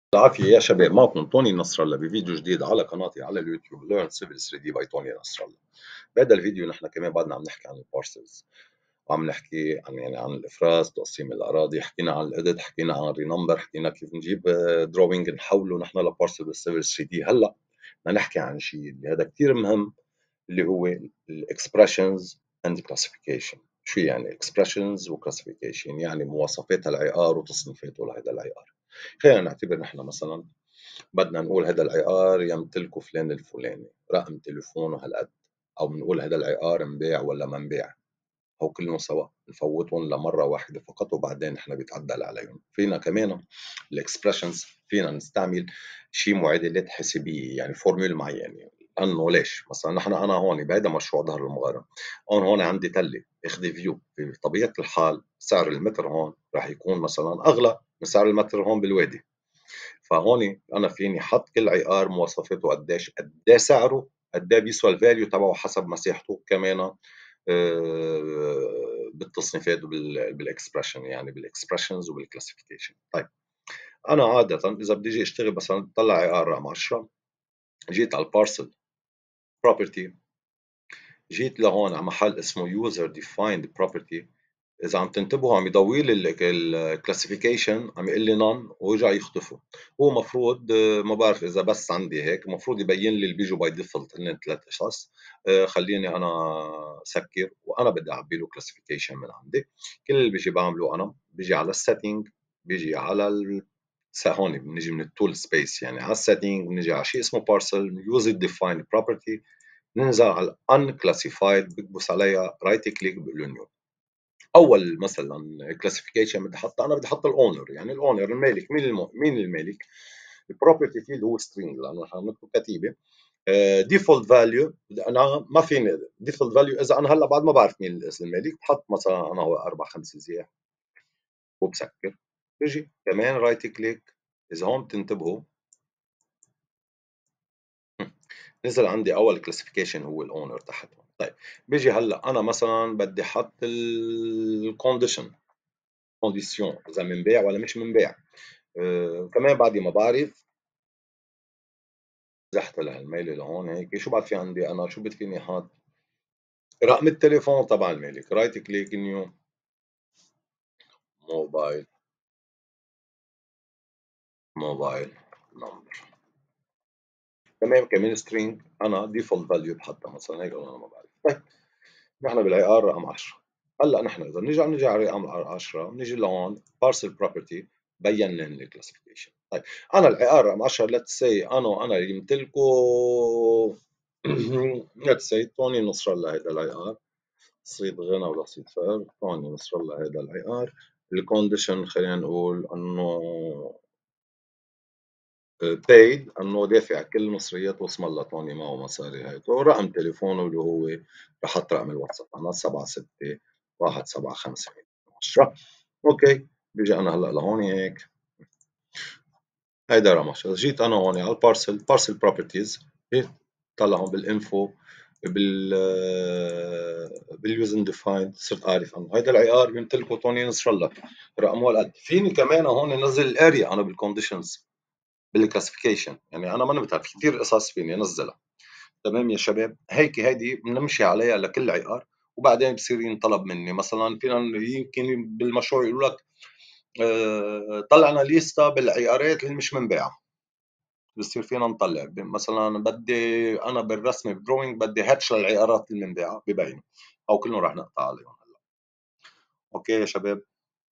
العافية يا شباب، معكم توني نصر الله بفيديو جديد على قناتي على اليوتيوب Learn Civil 3D by توني نصر الله. بهذا الفيديو نحن كمان بعدنا عم نحكي عن البارسلز، وعم نحكي عن الافراز، تقسيم الاراضي، حكينا عن الادد، حكينا عن الرينمبر، حكينا كيف نجيب دروينج نحوله نحن لبارسل بالسيفل 3D. هلا بدنا نحكي عن شيء اللي هذا كثير مهم، اللي هو الاكسبريشنز اند كلاسيفيكيشن. شو يعني اكسبريشنز وكلاسيفيكيشن؟ يعني مواصفات العقار وتصنيفاته لهذا العقار. خلينا نعتبر نحن مثلا بدنا نقول هذا العقار يمتلكه فلان الفلاني، رقم تليفونه هالقد، او بنقول هذا العقار انباع ولا ما انباع، او كلهم سوا نفوتهم لمره واحده فقط وبعدين نحن بيتعدل عليهم. فينا كمان الاكسبريشنز فينا نستعمل شيء معادلات حسابيه، يعني فورمول معينه. انه ليش مثلا انا هون بهذا مشروع ظهر المغاره، هون عندي تله اخذ فيو، بطبيعه الحال سعر المتر هون راح يكون مثلا اغلى من سعر المتر هون بالوادي. فهون انا فيني حط كل عقار مواصفاته قديش، قد ايه سعره، قد ايه بيسوى الفاليو تبعه حسب مساحته كمان، بالتصنيفات وبالاكسبرشن، يعني بالاكسبرشنز وبالكلاسيفيكيشن. طيب انا عاده اذا بدي اجي اشتغل مثلا طلع عقار رقم 10، جيت على البارسل بروبرتي، جيت لهون على محل اسمه يوزر ديفايند بروبرتي. اذا عم تنتبهوا عم يضوي لي الكلاسيفيكيشن، عم يقول لي نون ورجع يخطفه. هو مفروض ما بعرف اذا بس عندي هيك، مفروض يبين لي اللي بيجوا باي ديفولت هن ثلاث قصص. خليني انا سكر وانا بدي اعبي له كلاسيفيكيشن من عندي. كل اللي بيجي بعمله انا بيجي على السيتنج، بيجي على هون بنيجي من التول سبيس، يعني على السيتنج بنيجي على شيء اسمه بارسل يوزر ديفايند بروبرتي، ننزل على unclassified بكبس عليها رايت كليك بقول له نيو. اول مثلا كلاسيفيكيشن بدي احطها، انا بدي احط الاونر، يعني الاونر المالك. مين المالك؟ البروبرتي فيلد هو سترينج لانه نحن بنكتب كتيبه. ديفولت فاليو انا ما فيني ديفولت فاليو، اذا انا هلا بعد ما بعرف مين المالك بحط مثلا انا هو 4 5 زياح وبسكر. بيجي كمان رايت كليك. اذا هون بتنتبهوا نزل عندي اول كلاسيفيكيشن هو الاونر تحتهم. طيب بيجي هلا انا مثلا بدي احط الكونديشن، كونديسيون اذا منباع ولا مش منباع. كمان بعد ما بعرف زحت لهالميل لهون هيك، شو بعد في عندي انا؟ شو بدي فيني حاط؟ رقم التليفون تبع المالك، رايت كليك نيو موبايل، موبايل نمبر. تمام كمان سترينج انا ديفولت فاليو بحطها مثلا هيك، انا ما بعرف. طيب نحن بالعقار رقم 10. هلا نحن اذا نجي على رقم 10 بنيجي لهون بارسل بروبرتي، بين لنا الكلاسيفيكيشن. طيب انا العقار رقم 10 ليتس سي انا اللي يمتلكه ليتس سي توني نصر الله هيدا العقار، صيد غنى ولا صيد فار، توني نصر الله هيدا العقار. الكونديشن خلينا نقول انه بايد، انه دافع كل مصريات واسم الله توني معه مصاري هاي، ورقم تليفونه اللي هو رح احط رقم الواتساب انا 76 175 10. اوكي بيجي انا هلا لهون هيك، هيدا رقم 10. جيت انا هون على البارسل بروبرتيز، جيت طلعهم بالانفو باليوزن ديفايند، صرت عارف انه هيدا العقار بيمتلكه توني نصر الله رقمه هالقد. فيني كمان هون انزل الاريا انا بالكونديشنز بالكلاسيفيكيشن، يعني انا ما بتعرف كثير قصص فيني انزلها. تمام يا شباب، هيك هيدي بنمشي عليها لكل عقار، وبعدين بصير ينطلب مني مثلا فينا يمكن بالمشروع يقول لك طلعنا ليستا بالعقارات اللي مش منباعه. بصير فينا نطلع مثلا بدي انا بالرسم بدروينج بدي هاتش للعقارات المنباعه ببينوا، او كلهم راح نقطع عليهم هلا. اوكي يا شباب.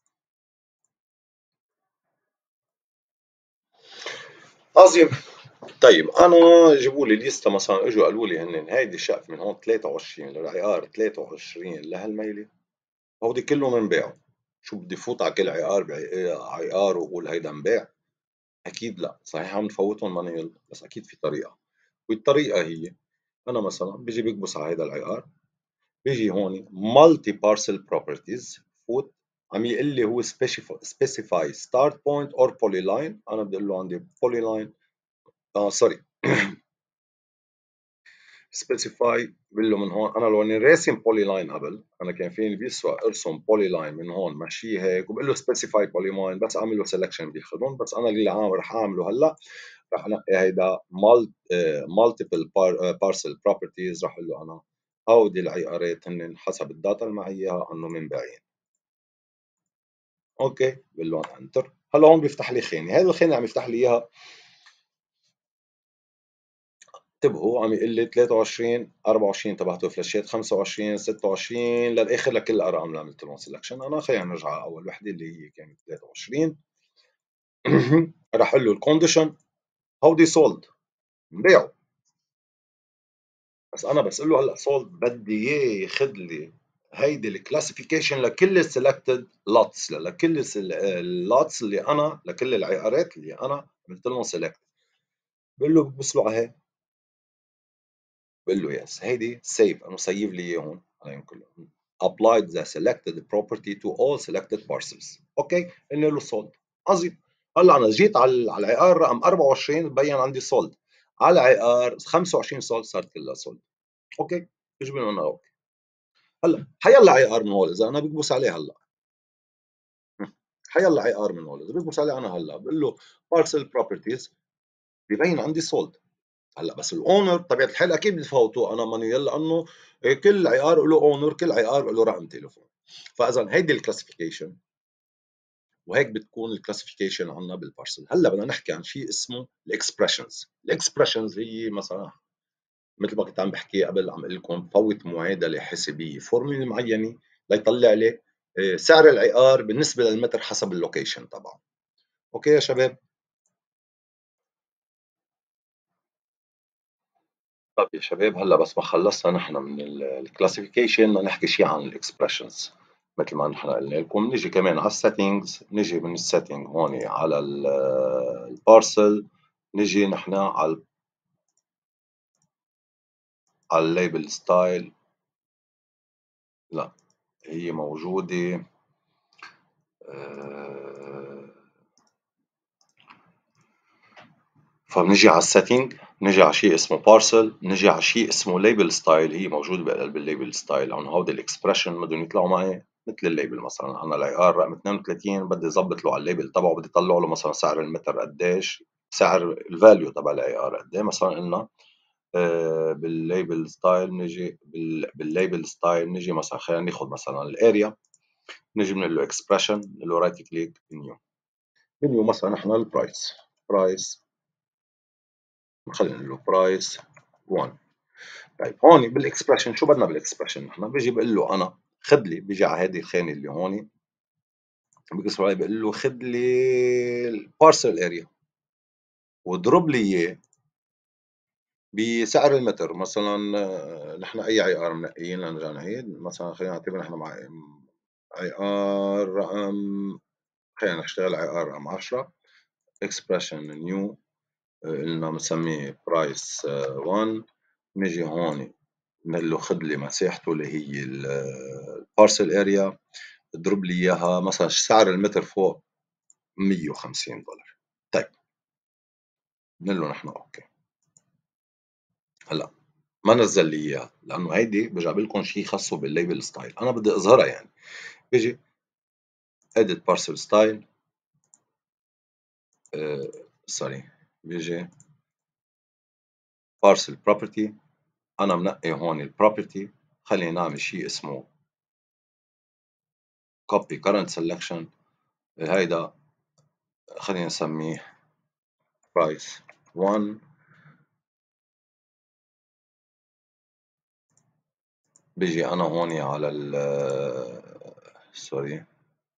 عظيم. طيب انا جابوا لي ليستا مثلا، اجوا قالوا لي هن هيدي الشقف من هون 23 للعقار 23 لهالميله، هودي كلهم انباعوا. شو بدي فوت على كل عقار عقار واقول هيدا انباع؟ اكيد لا. صحيح عم نفوتهم مانيول، بس اكيد في طريقه، والطريقه هي انا مثلا بيجي بكبس على هيدا العقار، بيجي هون مالتي بارسل بروبرتيز، فوت عم يقول لي هو سبيسيفاي ستارت بوينت اور بولي لاين. انا بدي اقول له عندي بولي لاين، سوري سبيسيفاي، بقول له من هون انا لو اني راسم بولي لاين قبل، انا كان فيني بيسوى ارسم بولي لاين من هون ماشيه هيك، وبقول له سبيسيفاي بولي لاين، بس اعمل له سelection بياخذهم. بس انا اللي رح اعمله هلا، رح انقي هيدا مالتيبل بارسل بروبرتيز، رح اقول له انا هودي العقارات هن حسب الداتا اللي معي اياها انه منباعين. اوكي، بقول له انتر. هلا هون بيفتح لي خانه، هذه الخانه عم يفتح لي اياها، انتبهوا عم يقول لي 23 24 تبعته فلاشات، 25 26 للاخر لكل الارقام اللي عملت لهم سelection انا. خلينا نرجع على اول وحده اللي هي كانت 23. راح اقول له الكونديشن هودي سولد، بيعوا. بس انا بس اقول له هلا سولد، بدي اياه ياخذ لي هيدي الكلاسيفيكيشن لكل السلكتد لوتس، لكل اللوتس اللي انا، لكل العقارات اللي انا عملت لهم سيلكت. بقول له ببص له على هي، بقول له يس، هيدي سيف، انه سيف لي اياهم عليهم كلهم. applied the selected property to all selected parcels. اوكي، قلنا له سولد. عظيم. هلا انا جيت على العقار رقم 24 ببين عندي سولد، على عقار 25 سولد صارت كلها سولد. اوكي، ايش بدنا نقول؟ اوكي. هلا حيلا عقار من هول اذا انا بكبس عليه هلا، حيلا عقار من هول اذا بكبس عليه انا هلا بقول له parcel properties، ببين عندي سولد. هلا بس الاونر طبيعه الحال اكيد بفوتوا انا مانويل، لانه كل عقار له اونر، كل عقار له رقم تليفون. فاذا هيدي الكلاسيفيكيشن، وهيك بتكون الكلاسيفيكيشن عندنا بالبارسل. هلا بدنا نحكي عن شيء اسمه الاكسبريشنز. الاكسبريشنز هي مثلا مثل ما كنت عم بحكي قبل، عم اقول لكم فوت معادله حسابيه، فورمولا معينه ليطلع لي سعر العقار بالنسبه للمتر حسب اللوكيشن تبعه. اوكي يا شباب؟ طب يا شباب، هلا بس ما خلصنا نحن من الكلاسيفيكيشن، بدنا نحكي شيء عن الاكسبريشنز. مثل ما نحن قلنا لكم، نيجي كمان على السيتنجز، نيجي من السيتنج هون على البارسل، نيجي نحن على الليبل ستايل. لا، هي موجودة. آه، فبنجي على السيتنج، نجي على شيء اسمه بارسل، نجي على شيء اسمه ليبل ستايل. هي موجودة بقلب الليبل ستايل. لأنه هودي الاكسبريشن بدهم يطلعوا معي مثل الليبل. مثلا أنا العقار رقم 32 بدي أظبط له على الليبل تبعه، بدي أطلع له مثلا سعر المتر قديش، سعر الفاليو تبع العقار قد ايه. مثلا قلنا بالليبل ستايل، نجي بالليبل ستايل نجي مثلا، خلينا ناخذ مثلا الاريا، نجي بنقول له اكسبريشن، نقول له رايت كليك نيو. منيو مثلا احنا البرايس، برايس، خلينا نقول له برايس 1. طيب هون بالاكسبريشن شو بدنا بالاكسبريشن؟ نحن بيجي بقول له انا خذ لي، بيجي على هذه الخانه اللي هون، بيقصر علي بقول له خذ لي البارسل اريا واضرب لي اياه بسعر المتر. مثلا نحن اي عقار منقيين لنرجع نعيد، مثلا خلينا نعتبر نحن مع عقار رقم، خلينا نشتغل عقار رقم 10، اكسبريشن نيو، قلنا بنسميه برايس 1. نيجي هون بنقول له خذ لي مساحته اللي هي البارسل اريا، اضرب لي اياها مثلا سعر المتر فوق $150. طيب بنقول له نحن اوكي. هلا ما نزل لي اياها لانه هيدي بجيب لكم شيء خاصه بالليبل ستايل، انا بدي اظهرها يعني. بيجي edit parcel style، سوري، بيجي parcel property، انا منقي هون البروبرتي. خلينا نعمل شيء اسمه copy current selection. هيدا خلينا نسميه price 1. بيجي انا هون على ال سوري،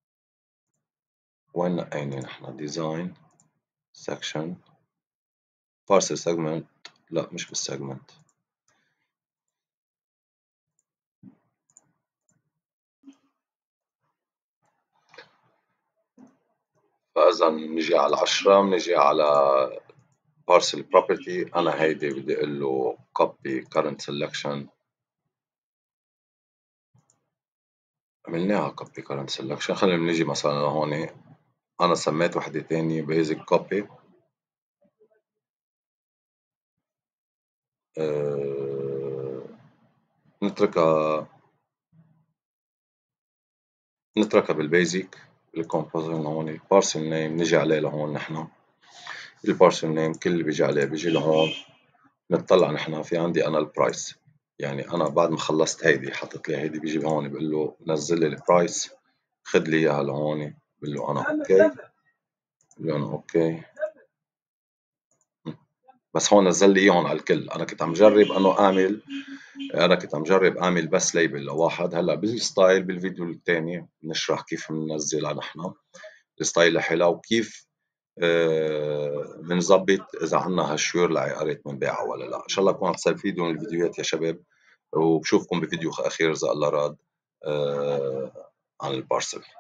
وين نقينا نحن؟ ديزاين سكشن بارسل سيجمنت، لا مش بالسيجمنت. فاذا بنجي على 10، بنجي على بارسل بروبرتي، انا هيدي بدي اقول له copy current selection. عملناها copy current selection. خلينا نيجي مثلا لهون، انا سميت وحده تانية basic copy. نتركها بالبيزك. الكومبوزر هون بارسل نيم نجي عليه لهون نحن. البارسل نيم كل اللي بيجي عليه بيجي لهون. نطلع نحن في عندي انا البرايس، يعني انا بعد ما خلصت هيدي حطيت لي هيدي بيجي هون بقول له نزل لي البرايس، خذ لي اياها لهون، بقول له انا اوكي، بقول له انا اوكي. بس هون نزل لي اياهم على الكل. انا كنت عم جرب اعمل بس ليبل لواحد. هلا بالستايل بالفيديو الثاني بنشرح كيف بننزلها نحن الستايل لحالها، وكيف بنظبط اذا عنا هالشيور لعقارات بنبيعها ولا لا. ان شاء الله تكون عم تستفيدوا من الفيديوهات يا شباب، وبشوفكم بفيديو اخير اذا الله راد عن البارسل.